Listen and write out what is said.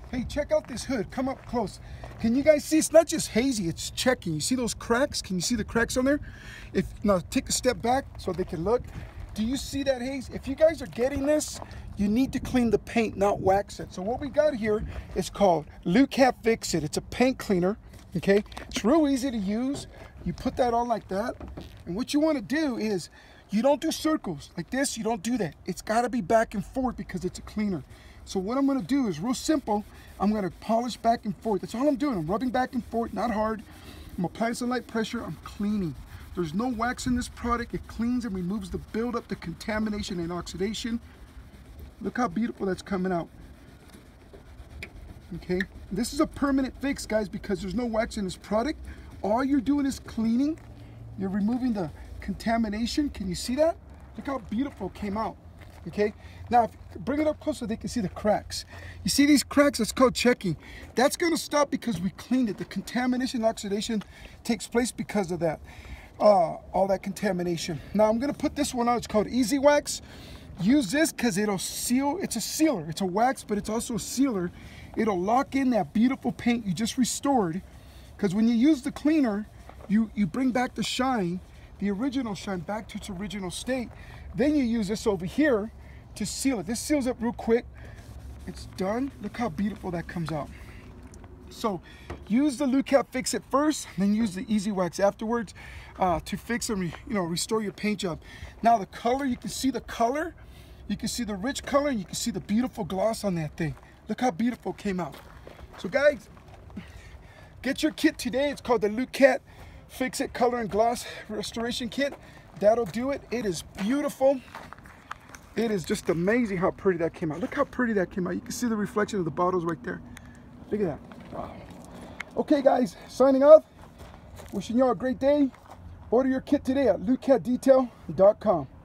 Hey, check out this hood. Come up close. Can you guys see? It's not just hazy, it's checking. You see those cracks? Can you see the cracks on there? Now take a step back so they can look. Do you see that haze? If you guys are getting this, you need to clean the paint, not wax it. So what we got here is called Lukat Fix It. It's a paint cleaner, okay? It's real easy to use. You put that on like that. And what you want to do is, you don't do circles like this. You don't do that. It's got to be back and forth because it's a cleaner. So what I'm going to do is real simple. I'm going to polish back and forth. That's all I'm doing. I'm rubbing back and forth, not hard. I'm applying some light pressure. I'm cleaning. There's no wax in this product. It cleans and removes the buildup, the contamination and oxidation. Look how beautiful that's coming out. Okay, this is a permanent fix, guys, because there's no wax in this product. All you're doing is cleaning. You're removing the contamination. Can you see that? Look how beautiful it came out. Okay, now if you bring it up close so they can see the cracks. You see these cracks? That's called checking. That's going to stop because we cleaned it. The contamination, oxidation takes place because of that. All that contamination. Now I'm going to put this one on. It's called Easy Wax. Use this because it'll seal. It's a sealer. It's a wax, but it's also a sealer. It'll lock in that beautiful paint you just restored. Because when you use the cleaner, you bring back the shine, the original shine, back to its original state. Then you use this over here to seal it. This seals up real quick. It's done. Look how beautiful that comes out. So use the Lukat Fix It first, then use the Easy Wax afterwards to fix and restore your paint job. Now the color, you can see the color. You can see the rich color, and you can see the beautiful gloss on that thing. Look how beautiful it came out. So guys, get your kit today. It's called the Lukat Fix It Color and Gloss Restoration Kit. That'll do it. It is beautiful. It is just amazing how pretty that came out. Look how pretty that came out. You can see the reflection of the bottles right there. Look at that. Wow. Okay guys, signing off. Wishing y'all a great day. Order your kit today at lukaTDetail.com.